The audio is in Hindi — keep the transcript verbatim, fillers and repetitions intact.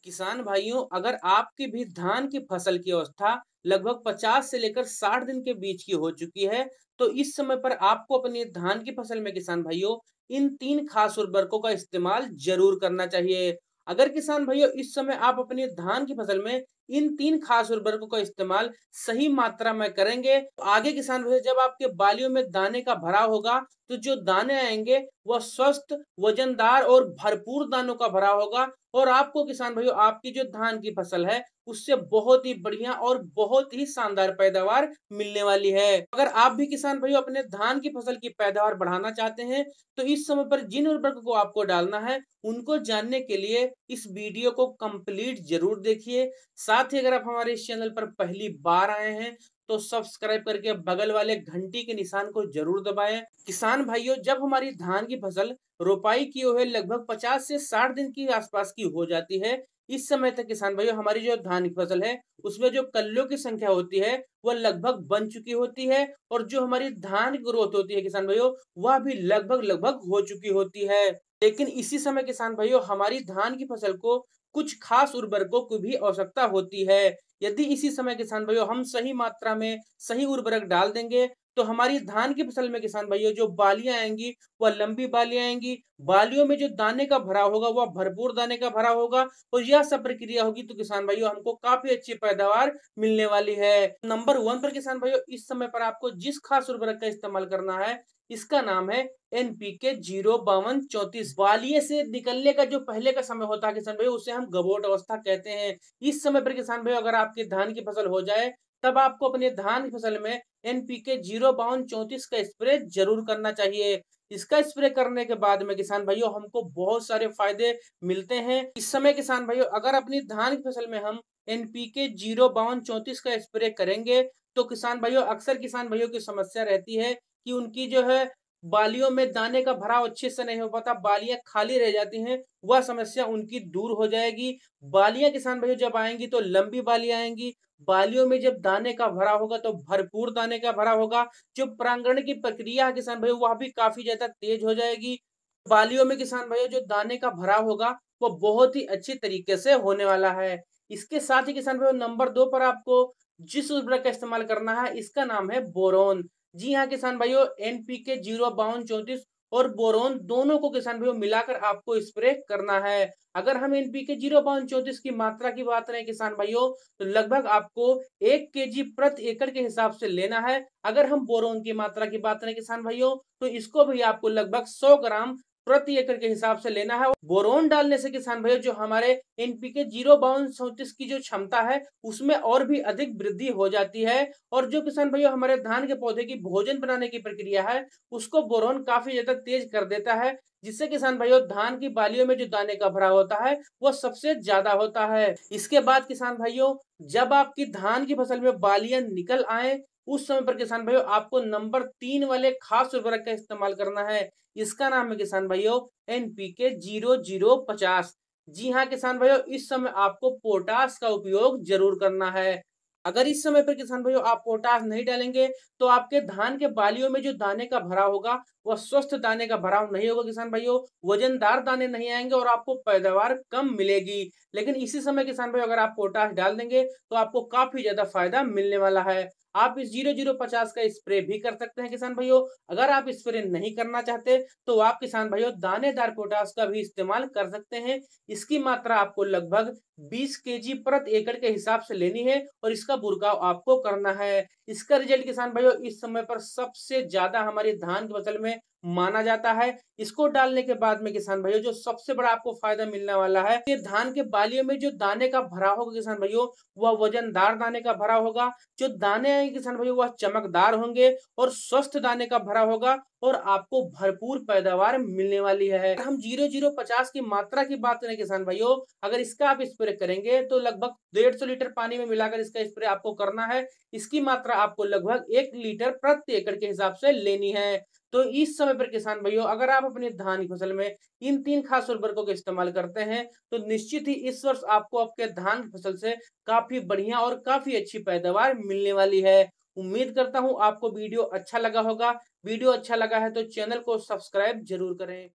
किसान भाइयों, अगर आपकी भी धान की फसल की अवस्था लगभग पचास से लेकर साठ दिन के बीच की हो चुकी है, तो इस समय पर आपको अपनी धान की फसल में किसान भाइयों इन तीन खास उर्वरकों का इस्तेमाल जरूर करना चाहिए। अगर किसान भाइयों इस समय आप अपनी धान की फसल में इन तीन खास उर्वरकों का इस्तेमाल सही मात्रा में करेंगे, तो आगे किसान भाइयों जब आपके बालियों में दाने का भराव होगा, तो जो दाने आएंगे वह स्वस्थ, वजनदार और भरपूर दानों का भरा होगा और आपको किसान भाइयों आपकी जो धान की फसल है उससे बहुत ही बढ़िया और बहुत ही शानदार पैदावार मिलने वाली है। अगर आप भी किसान भाइयों अपने धान की फसल की पैदावार बढ़ाना चाहते हैं, तो इस समय पर जिन उर्वरकों को आपको डालना है उनको जानने के लिए इस वीडियो को कंप्लीट जरूर देखिए। साथ ही अगर आप हमारे इस चैनल पर पहली बार आए हैं तो सब्सक्राइब करके बगल वाले घंटी के निशान को जरूर दबाएं। किसान भाइयों, जब हमारी धान की फसल रोपाई किए हुए लगभग पचास से साठ दिन की आसपास की हो जाती है, इस समय तक किसान भाइयों हमारी जो धान की फसल है उसमें जो कल्लों की संख्या होती है वह लगभग बन चुकी होती है और जो हमारी धान की ग्रोथ होती है किसान भाइयों वह भी लगभग लगभग हो चुकी होती है। लेकिन इसी समय किसान भाइयों हमारी धान की फसल को कुछ खास उर्वरकों की भी आवश्यकता होती है। यदि इसी समय किसान भाइयों हम सही मात्रा में सही उर्वरक डाल देंगे, तो हमारी धान की फसल में किसान भाइयों जो बालियां आएंगी वह लंबी बालियां आएंगी, बालियों में जो दाने का भराव होगा वह भरपूर दाने का भरा होगा और यह सब प्रक्रिया होगी तो किसान भाइयों हमको काफी अच्छी पैदावार मिलने वाली है। नंबर वन पर किसान भाइयों इस समय पर आपको जिस खास उर्वरक का इस्तेमाल करना है इसका नाम है एनपीके जीरो बावन चौतीस। बालिये से निकलने का जो पहले का समय होता है किसान भाई उसे हम गबोट अवस्था कहते हैं। इस समय पर किसान भाई अगर आपकी धान की फसल हो जाए तब आपको अपने धान की फसल में एनपीके जीरो बावन चौतीस का स्प्रे जरूर करना चाहिए। इसका स्प्रे करने के बाद में किसान भाइयों हमको बहुत सारे फायदे मिलते हैं। इस समय किसान भाइयों अगर अपनी धान की फसल में हम एनपीके जीरो बावन चौतीस का स्प्रे करेंगे, तो किसान भाइयों अक्सर किसान भाइयों की समस्या रहती है कि उनकी जो है बालियों में दाने का भराव अच्छे से नहीं हो पाता, बालियां खाली रह जाती हैं, वह समस्या उनकी दूर हो जाएगी। बालियां किसान भाइयों जब आएंगी तो लंबी बालियां आएंगी, बालियों में जब दाने का भरा होगा तो भरपूर दाने का भरा होगा। जो परागण की प्रक्रिया है किसान भाइयों वह भी काफी ज्यादा तेज हो जाएगी। बालियों में किसान भाइयों जो दाने का भराव होगा वो बहुत ही अच्छी तरीके से होने वाला है। इसके साथ ही किसान भाइयों नंबर दो पर आपको जिस उर्वरक का इस्तेमाल करना है इसका नाम है बोरोन। जी हाँ किसान भाइयों, एनपीके जीरो बावन चौतीस और बोरोन दोनों को किसान भाइयों मिलाकर आपको स्प्रे करना है। अगर हम एनपीके जीरो बावन चौतीस की मात्रा की बात करें किसान भाइयों, तो लगभग आपको एक केजी प्रति एकड़ के हिसाब से लेना है। अगर हम बोरोन की मात्रा की बात करें किसान भाइयों, तो इसको भी आपको लगभग सौ ग्राम प्रति एकड़ के हिसाब से लेना है। बोरोन डालने से किसान भाइयों जो हमारे एनपीके जीरो बावन चौतीस की जो क्षमता है उसमें और भी अधिक वृद्धि हो जाती है और जो किसान भाइयों हमारे धान के पौधे की भोजन बनाने की प्रक्रिया है उसको बोरोन काफी ज्यादा तेज कर देता है, जिससे किसान भाइयों धान की बालियों में जो दाने का भरा होता है वो सबसे ज्यादा होता है। इसके बाद किसान भाइयों जब आपकी धान की फसल में बालियां निकल आए उस समय पर किसान भाइयों आपको नंबर तीन वाले खास उर्वरक का इस्तेमाल करना है। इसका नाम है किसान भाइयों एनपीके जीरो जीरो पचास। जी हाँ किसान भाइयों, इस समय आपको पोटास का उपयोग जरूर करना है। अगर इस समय पर किसान भाइयों आप पोटास नहीं डालेंगे तो आपके धान के बालियों में जो दाने का भराव होगा वह स्वस्थ दाने का भराव नहीं होगा किसान भाइयों, वजनदार दाने नहीं आएंगे और आपको पैदावार कम मिलेगी। लेकिन इसी समय किसान भाई अगर आप पोटास डाल देंगे तो आपको काफी ज्यादा फायदा मिलने वाला है। आप इस जीरो जीरो पचास का स्प्रे भी कर सकते हैं किसान भाइयों। अगर आप स्प्रे नहीं करना चाहते तो आप किसान भाइयों दानेदार पोटास का भी इस्तेमाल कर सकते हैं। इसकी मात्रा आपको लगभग बीस केजी प्रति एकड़ के हिसाब से लेनी है और इसका बुरकाव आपको करना है। इसका रिजल्ट किसान भाइयों इस समय पर सबसे ज्यादा हमारी धान की फसल में माना जाता है। इसको डालने के बाद में किसान भाइयों जो सबसे बड़ा आपको फायदा मिलने वाला है कि धान के बालियों में जो दाने का भरा होगा किसान भाइयों वह वजनदार दाने का भरा होगा। जो दाने आएंगे किसान भाइयों वह चमकदार होंगे और स्वस्थ दाने का भरा होगा और आपको भरपूर पैदावार मिलने वाली है। हम जीरो जीरो पचास की मात्रा की बात करें किसान भाइयों, अगर इसका आप स्प्रे करेंगे तो लगभग डेढ़ सौ लीटर पानी में मिलाकर इसका स्प्रे आपको करना है। इसकी मात्रा आपको लगभग एक लीटर प्रति एकड़ के हिसाब से लेनी है। तो इस समय पर किसान भाइयों अगर आप अपनी धान की फसल में इन तीन खास उर्वरकों का इस्तेमाल करते हैं तो निश्चित ही इस वर्ष आपको आपके धान की फसल से काफी बढ़िया और काफी अच्छी पैदावार मिलने वाली है। उम्मीद करता हूं आपको वीडियो अच्छा लगा होगा। वीडियो अच्छा लगा है तो चैनल को सब्सक्राइब जरूर करें।